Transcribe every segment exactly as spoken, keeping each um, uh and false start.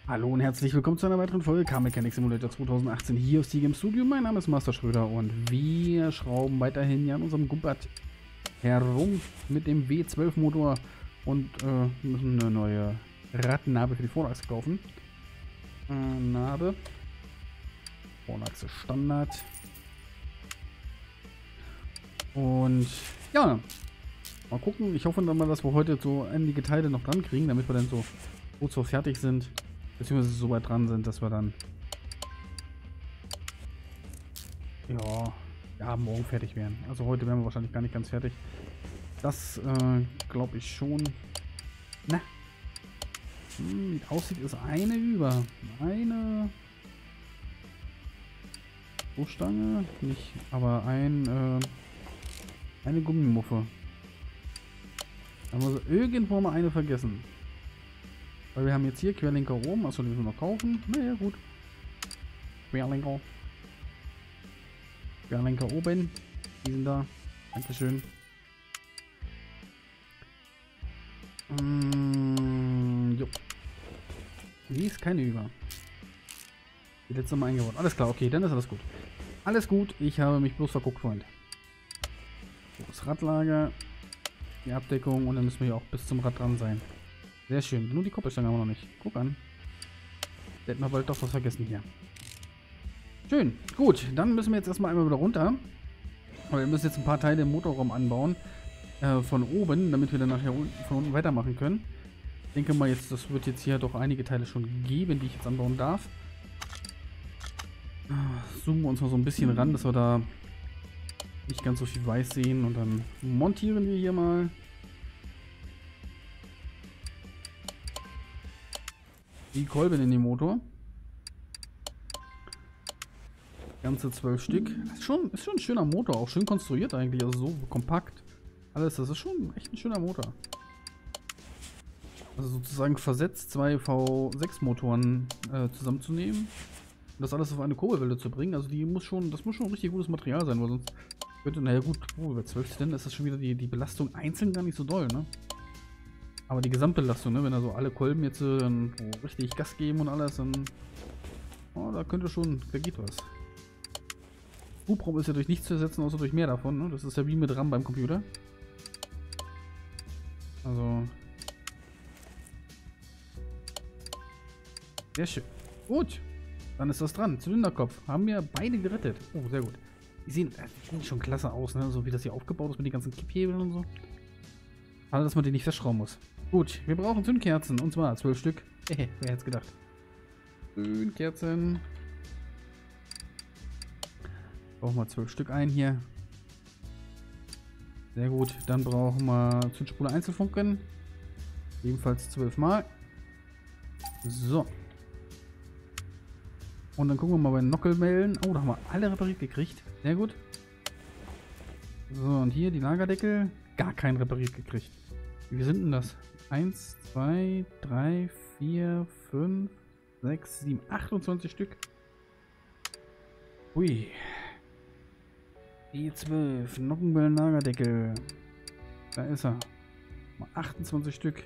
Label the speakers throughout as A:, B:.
A: Hallo und herzlich willkommen zu einer weiteren Folge Car Mechanic Simulator zweitausendachtzehn hier aus T-Game Studio. Mein Name ist Master Schröder und wir schrauben weiterhin hier an unserem Gumpert herum mit dem W zwölf Motor und äh, müssen eine neue Radnabe für die Vorderachse kaufen. Äh, Nabe. Vorderachse Standard. Und ja, mal gucken. Ich hoffe dann mal, dass wir heute so einige Teile noch dran kriegen, damit wir dann so kurz vor fertig sind. Beziehungsweise so weit dran sind, dass wir dann ja, ja morgen fertig werden. Also heute werden wir wahrscheinlich gar nicht ganz fertig. Das äh, glaube ich schon. Na, hm, wie es aussieht, ist eine über. Eine Stoßstange, nicht, aber ein äh, eine Gummimuffe. Da haben wir so irgendwo mal eine vergessen. Weil wir haben jetzt hier Querlenker oben, achso, die müssen wir noch kaufen. Naja, gut. Querlenker. Querlenker oben. Die sind da. Dankeschön. Mm, jo. Die ist keine über. Die letzte Mal eingebaut. Alles klar, okay, dann ist alles gut. Alles gut, ich habe mich bloß verguckt, Freund. So, das Radlager. Die Abdeckung und dann müssen wir hier auch bis zum Rad dran sein. Sehr schön. Nur die Koppelstange haben wir noch nicht. Guck an. Da hätten wir bald doch was vergessen hier. Schön. Gut. Dann müssen wir jetzt erstmal einmal wieder runter. Aber wir müssen jetzt ein paar Teile im Motorraum anbauen. Äh, von oben, damit wir dann nachher von unten weitermachen können. Ich denke mal, jetzt, das wird jetzt hier doch einige Teile schon geben, die ich jetzt anbauen darf. Zoomen wir uns mal so ein bisschen ran, dass wir da nicht ganz so viel weiß sehen. Und dann montieren wir hier mal. Die Kolben in den Motor. Ganze zwölf Stück. Ist schon, ist schon ein schöner Motor, auch schön konstruiert eigentlich, also so kompakt. Alles, das ist schon echt ein schöner Motor. Also sozusagen versetzt zwei V sechs Motoren äh, zusammenzunehmen und das alles auf eine Kurbelwelle zu bringen. Also die muss schon, das muss schon ein richtig gutes Material sein, weil sonst könnte, naja gut, oh, bei zwölf Zylinder ist das schon wieder die, die Belastung einzeln gar nicht so doll, ne? Aber die Gesamtbelastung, ne, wenn da so alle Kolben jetzt äh, dann oh, richtig Gas geben und alles, dann oh, da könnte schon, da geht was. Hubraum ist ja durch nichts zu ersetzen, außer durch mehr davon, ne? Das ist ja wie mit RAM beim Computer. Also sehr schön. Gut, dann ist das dran. Zylinderkopf haben wir beide gerettet. Oh, sehr gut. Die sehen, die sehen schon klasse aus, ne? So wie das hier aufgebaut ist mit den ganzen Kipphebeln und so. Also, dass man die nicht festschrauben muss. Gut, wir brauchen Zündkerzen. Und zwar zwölf Stück. Hehe, wer hätte es gedacht. Zündkerzen. Brauchen wir zwölf Stück ein hier. Sehr gut. Dann brauchen wir Zündspule Einzelfunken. Ebenfalls zwölf Mal. So. Und dann gucken wir mal bei den Nockelmellen. Oh, da haben wir alle repariert gekriegt. Sehr gut. So, und hier die Lagerdeckel. Gar keinen repariert gekriegt. Wie sind denn das? eins, zwei, drei, vier, fünf, sechs, sieben, achtundzwanzig Stück. Ui. E zwölf, Nockenbellen Lagerdeckel. Da ist er. Mal achtundzwanzig Stück.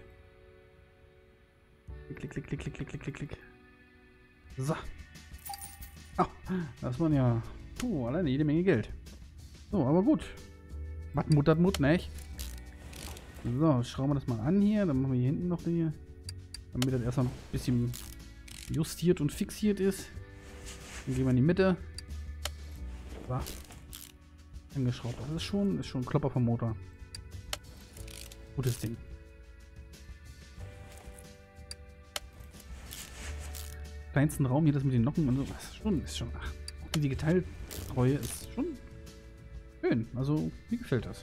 A: Klick, klick, klick, klick, klick, klick, klick, klick. So. Oh, das waren ja puh, alleine jede Menge Geld. So, aber gut. Was muttert Mut, nicht? So, schrauben wir das mal an hier. Dann machen wir hier hinten noch die, damit das erstmal ein bisschen justiert und fixiert ist. Dann gehen wir in die Mitte. So. Angeschraubt. Das ist schon, ist schon ein Klopper vom Motor. Gutes Ding. Kleinsten Raum hier, das mit den Nocken und so. Das ist schon, ist schon, ach, auch die Detailtreue ist schon schön. Also, mir gefällt das.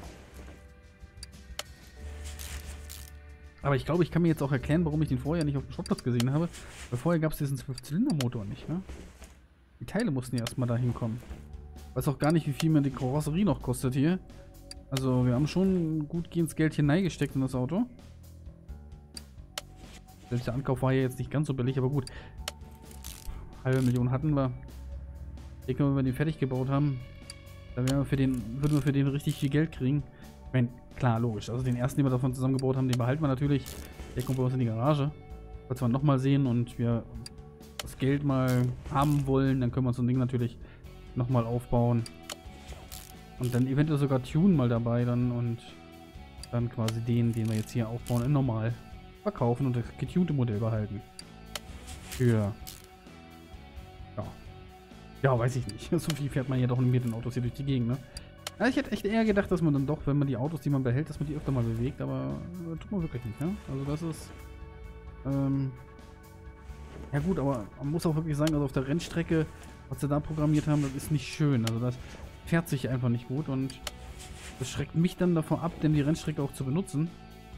A: Aber ich glaube, ich kann mir jetzt auch erklären, warum ich den vorher nicht auf dem Schrottplatz gesehen habe. Weil vorher gab es diesen zwölf Zylinder Motor nicht, ne? Die Teile mussten ja erstmal da hinkommen. Weiß auch gar nicht, wie viel mir die Karosserie noch kostet hier. Also, wir haben schon gut gehendes Geld hier reingesteckt in das Auto. Selbst der Ankauf war ja jetzt nicht ganz so billig, aber gut. Halbe Million hatten wir. Ich denke, wenn wir den fertig gebaut haben, dann werden wir für den, würden wir für den richtig viel Geld kriegen. Ich meine, klar, logisch. Also den ersten, den wir davon zusammengebaut haben, den behalten wir natürlich. Der kommt bei uns in die Garage. Falls wir nochmal sehen und wir das Geld mal haben wollen, dann können wir so ein Ding natürlich nochmal aufbauen. Und dann eventuell sogar Tune mal dabei dann und dann quasi den, den wir jetzt hier aufbauen, in normal verkaufen und das getunte Modell behalten. Für... Ja. Ja, weiß ich nicht. So viel fährt man ja doch mit den Autos hier durch die Gegend, ne? Ja, ich hätte echt eher gedacht, dass man dann doch, wenn man die Autos, die man behält, dass man die öfter mal bewegt, aber äh, tut man wirklich nicht, ne? Also das ist... Ähm... Ja gut, aber man muss auch wirklich sagen, also auf der Rennstrecke, was sie da programmiert haben, das ist nicht schön. Also das fährt sich einfach nicht gut und das schreckt mich dann davor ab, denn die Rennstrecke auch zu benutzen.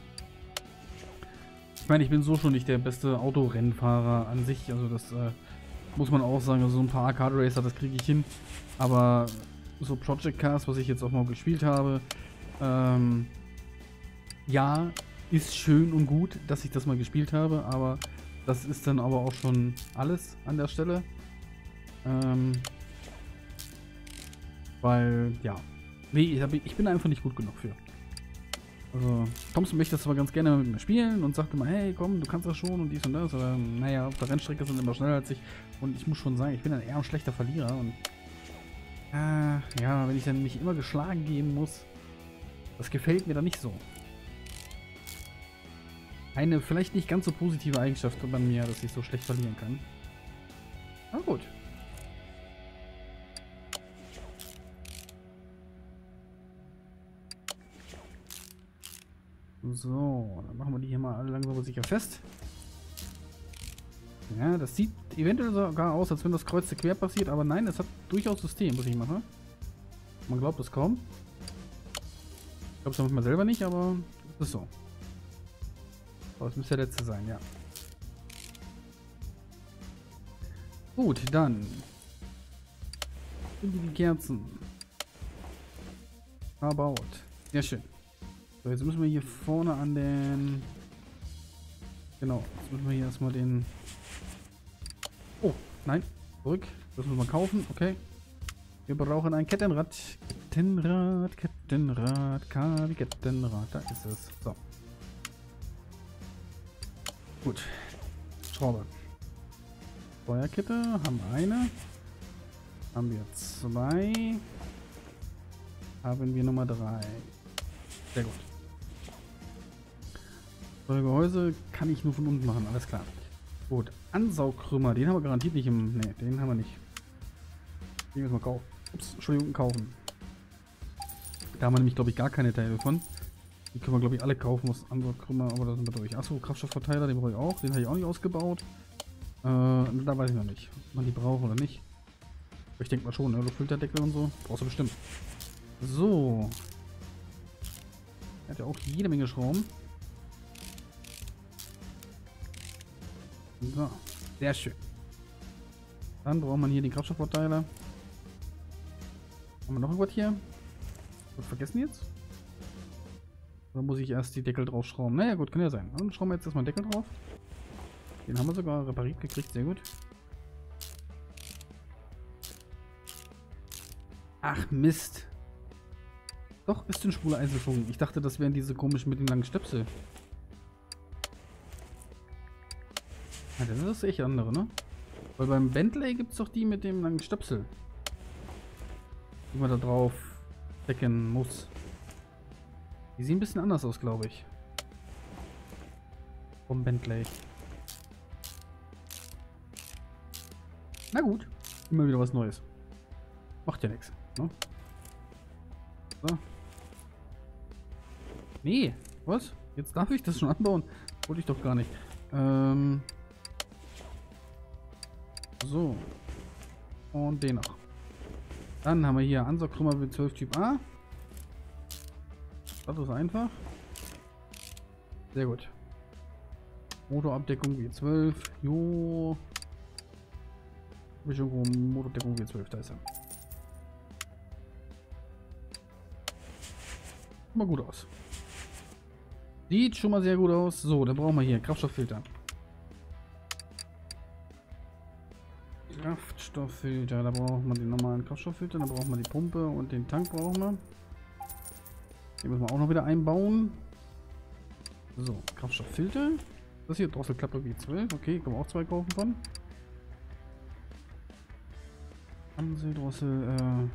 A: Ich meine, ich bin so schon nicht der beste Autorennfahrer an sich, also das äh, muss man auch sagen, also so ein paar Kart Racer, das kriege ich hin. Aber so Project Cars, was ich jetzt auch mal gespielt habe, ähm, ja, ist schön und gut, dass ich das mal gespielt habe, aber das ist dann aber auch schon alles an der Stelle. Ähm, weil, ja. Nee, ich, hab, ich bin einfach nicht gut genug für. Also, Thompson möchte das aber ganz gerne mit mir spielen und sagt immer, hey, komm, du kannst das schon und dies und das. Oder, naja, auf der Rennstrecke sind immer schneller als ich. Und ich muss schon sagen, ich bin dann eher ein schlechter Verlierer. Und, äh, ja, wenn ich dann nicht immer geschlagen geben muss, das gefällt mir dann nicht so. Eine vielleicht nicht ganz so positive Eigenschaft bei mir, dass ich so schlecht verlieren kann. Na gut. So, dann machen wir die hier mal alle langsam aber sicher fest. Ja, das sieht eventuell sogar aus, als wenn das kreuz quer passiert, aber nein, es hat durchaus System, was ich mache. Man glaubt es kaum. Ich glaube es manchmal selber nicht, aber es ist so. Oh, das müsste der letzte sein, ja. Gut, dann. Sind die Kerzen. Verbaut. Sehr schön. So, jetzt müssen wir hier vorne an den... Genau, jetzt müssen wir hier erstmal den... Oh, nein, zurück. Das müssen wir kaufen, okay. Wir brauchen ein Kettenrad. Kettenrad, Kettenrad, K wie Kettenrad. Da ist es. So. Gut. Schraube. Feuerkette haben wir eine. Haben wir zwei. Haben wir Nummer drei. Sehr gut. Gehäuse kann ich nur von unten machen, alles klar. Gut. Ansaugkrümmer, den haben wir garantiert nicht im... Ne, den haben wir nicht. Den müssen wir kaufen. Ups, Entschuldigung, kaufen. Da haben wir nämlich, glaube ich, gar keine Teile von. Die können wir, glaube ich, alle kaufen, was Ansaugkrümmer, aber da sind wir durch. Achso, Kraftstoffverteiler, den brauche ich auch. Den habe ich auch nicht ausgebaut. Äh, da weiß ich noch nicht, ob man die braucht oder nicht. Aber ich denke mal schon, ne? Luftfilterdeckel und so. Brauchst du bestimmt. So. Er hat ja auch jede Menge Schrauben. So, sehr schön. Dann braucht man hier den Kraftstoffverteiler. Haben wir noch irgendwas hier? Was vergessen jetzt? Oder muss ich erst die Deckel drauf schrauben? Naja gut, kann ja sein. Dann schrauben wir jetzt erstmal den Deckel drauf. Den haben wir sogar repariert gekriegt, sehr gut. Ach Mist. Doch, ist den Spule eingeschwungen. Ich dachte, das wären diese komischen mit den langen Stöpsel. Ja, das ist das echt andere, ne? Weil beim Bentley gibt es doch die mit dem langen Stöpsel. Die man da drauf decken muss. Die sehen ein bisschen anders aus, glaube ich. Vom Bentley. Na gut. Immer wieder was Neues. Macht ja nichts, ne? So. Nee, was? Jetzt darf ich das schon anbauen? Wollte ich doch gar nicht. Ähm... So. Und den noch. Dann haben wir hier Ansaugkrümmer W zwölf Typ A. Das ist einfach. Sehr gut. Motorabdeckung W zwölf. Jo. Hab ich irgendwo Motorabdeckung W zwölf, da ist er. Sieht mal gut aus. Sieht schon mal sehr gut aus. So, dann brauchen wir hier Kraftstofffilter. Kraftstofffilter, da braucht man den normalen Kraftstofffilter, da braucht man die Pumpe und den Tank brauchen wir. Den müssen wir auch noch wieder einbauen. So, Kraftstofffilter. Das hier, Drosselklappe W zwölf. Okay, können wir auch zwei kaufen von. Ansel, Drossel, äh...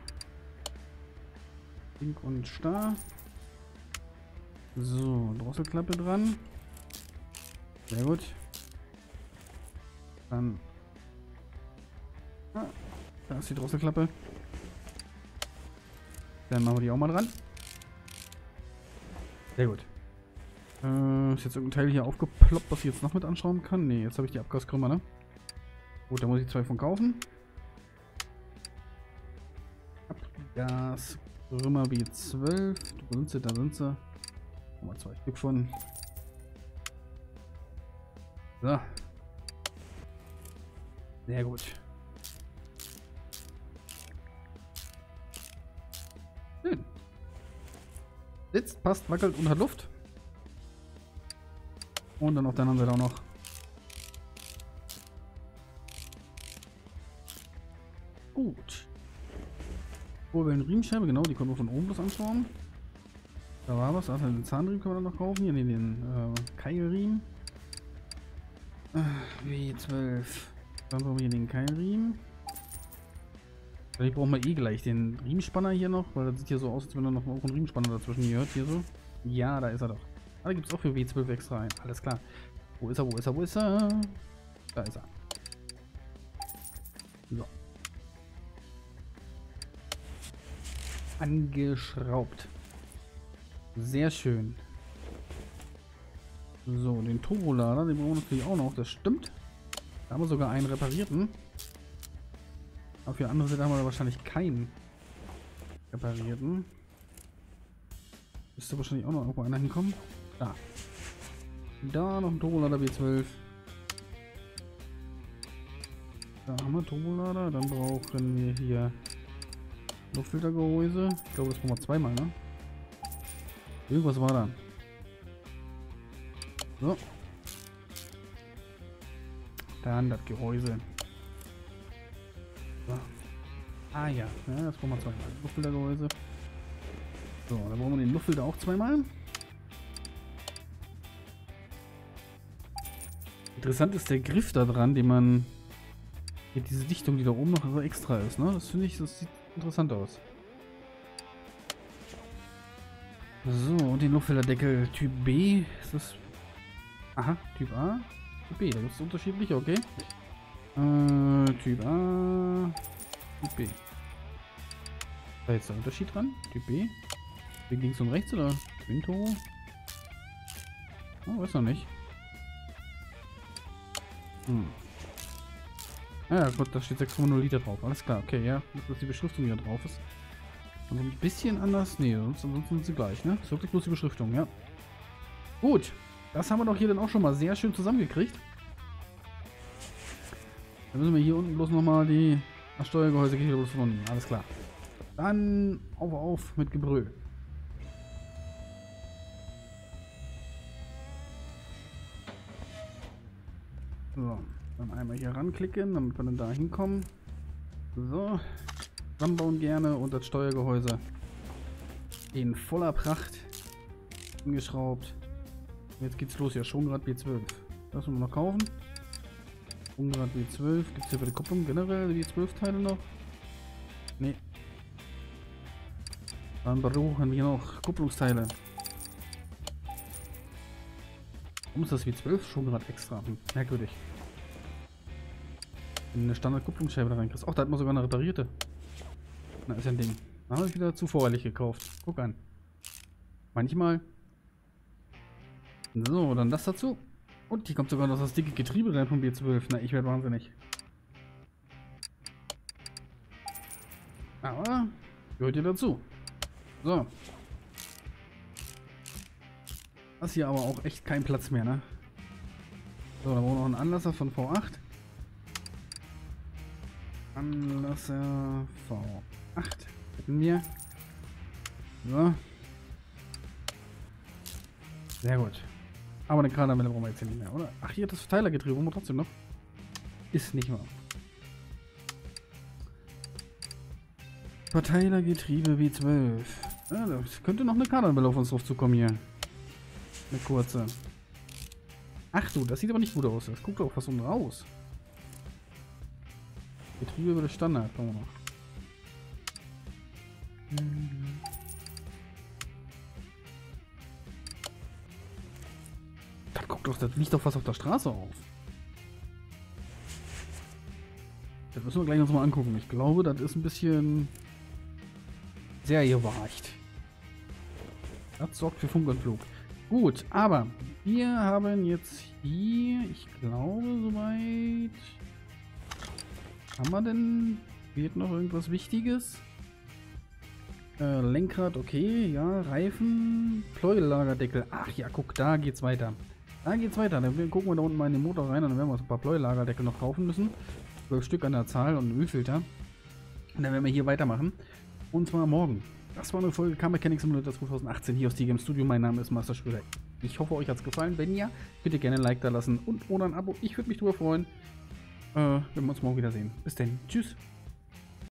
A: Pink und Star. So, Drosselklappe dran. Sehr gut. Dann... Ah, da ist die Drosselklappe. Dann machen wir die auch mal dran. Sehr gut. Äh, ist jetzt irgendein Teil hier aufgeploppt, was ich jetzt noch mit anschauen kann? Ne, jetzt habe ich die Abgaskrümmer, ne? Gut, da muss ich zwei von kaufen. Abgaskrümmer W zwölf. Wo sind sie? Da sind sie. Mal zwei Stück von. So. Sehr gut. Schön. Sitzt, passt, wackelt und hat Luft. Und dann auf der anderen Seite auch noch. Gut. Kurbeln-Riemenscheibe, genau, die können wir von oben bloß anschauen. Da war was, also den Zahnriemen können wir dann noch kaufen. Hier, nee, den äh, Keilriemen. Äh, W zwölf. Dann brauchen wir hier den Keilriemen. Vielleicht brauchen wir eh gleich den Riemenspanner hier noch, weil das sieht hier so aus, als wenn da noch auch ein Riemenspanner dazwischen gehört. Hier so. Ja, da ist er doch. Ah, da gibt es auch für W zwölf extra ein. Alles klar. Wo ist er, wo ist er, wo ist er? Da ist er. So. Angeschraubt. Sehr schön. So, den Turbolader, den brauchen wir natürlich auch noch. Das stimmt. Da haben wir sogar einen reparierten. Aber für andere Seite haben wir wahrscheinlich keinen reparierten. Müsste wahrscheinlich auch noch irgendwo einer hinkommen. Da. Da noch ein Turbolader W zwölf. Da haben wir Turbolader. Dann brauchen wir hier Luftfiltergehäuse. Ich glaube, das brauchen wir zweimal, ne? Irgendwas war da. So. Dann das Gehäuse. So. Ah ja, ja, das brauchen wir zweimal. Luftfiltergehäuse. So, dann brauchen wir den Luftfilter auch zweimal. Interessant ist der Griff da dran, den man... Hier diese Dichtung, die da oben noch so extra ist, ne? Das finde ich, das sieht interessant aus. So, und den Luftfilterdeckel Typ B. Ist das... Aha, Typ A. Typ B, da gibt es unterschiedliche, okay. Äh, Typ A. Typ B. Da jetzt der Unterschied dran? Typ B. Wie links und rechts oder? Twinto? Oh, weiß noch nicht. Hm. Ja, gut, da steht sechs Komma null Liter drauf. Alles klar, okay, ja. Dass die Beschriftung hier drauf ist. Also ein bisschen anders. Nee, sonst, ansonsten sind sie gleich, ne? Ist wirklich bloß die Beschriftung, ja. Gut. Das haben wir doch hier dann auch schon mal sehr schön zusammengekriegt. Dann müssen wir hier unten bloß nochmal die das Steuergehäuse geht hier bloß von unten. Alles klar. Dann auf auf mit Gebrüll. So, dann einmal hier ranklicken, damit wir dann da hinkommen. So, ranbauen gerne und das Steuergehäuse in voller Pracht angeschraubt. Jetzt geht's los, ja, Schwungrad W zwölf. Das müssen wir noch kaufen. Schwungrad W zwölf. Gibt es hier für die Kupplung generell W zwölf Teile noch? Nee. Dann brauchen wir noch Kupplungsteile. Warum ist das W zwölf Schwungrad extra? Hm, merkwürdig. Wenn eine Standard-Kupplungsscheibe da reinkriegst. Ach, da hat man sogar eine reparierte. Na, ist ja ein Ding. Da habe ich wieder zu voreilig gekauft. Guck an. Manchmal. So, dann das dazu. Und hier kommt sogar noch das dicke Getriebe rein vom W zwölf. Na, ich werde wahnsinnig. Aber gehört hier dazu. So. Das hier aber auch echt kein Platz mehr, ne? So, da brauchen wir noch einen Anlasser von V acht. Anlasser V acht. Hätten wir. So. Sehr gut. Aber eine Krananwelle brauchen wir jetzt hier nicht mehr, oder? Ach, hier das Verteilergetriebe, wollen wir trotzdem noch? Ist nicht wahr. Verteilergetriebe W zwölf. Ja, da könnte noch eine Krananwelle auf uns drauf zukommen hier. Eine kurze. Ach du, das sieht aber nicht gut aus. Das guckt doch fast unten raus. Betriebe über das Standard. Schauen wir mal. Das guckt doch, das liegt doch fast auf der Straße auf. Das müssen wir gleich uns mal angucken. Ich glaube, das ist ein bisschen sehr gewagt. Das sorgt für Funk und Flug. Gut, aber wir haben jetzt hier, ich glaube, soweit. Haben wir denn? Fehlt noch irgendwas Wichtiges? Äh, Lenkrad, okay, ja, Reifen, Pleuellagerdeckel. Ach ja, guck, da geht's weiter. Da geht's weiter. Dann gucken wir da unten mal in den Motor rein und dann werden wir uns ein paar Pleuellagerdeckel noch kaufen müssen. zwölf Stück an der Zahl und einen Ölfilter. Und dann werden wir hier weitermachen. Und zwar morgen. Das war eine Folge Car Mechanics Simulator zwanzig achtzehn hier aus T G M Studio. Mein Name ist Master Schröder. Ich hoffe, euch hat es gefallen. Wenn ja, bitte gerne ein Like da lassen und oder ein Abo. Ich würde mich drüber freuen, äh, wenn wir uns morgen wiedersehen. Bis dann. Tschüss.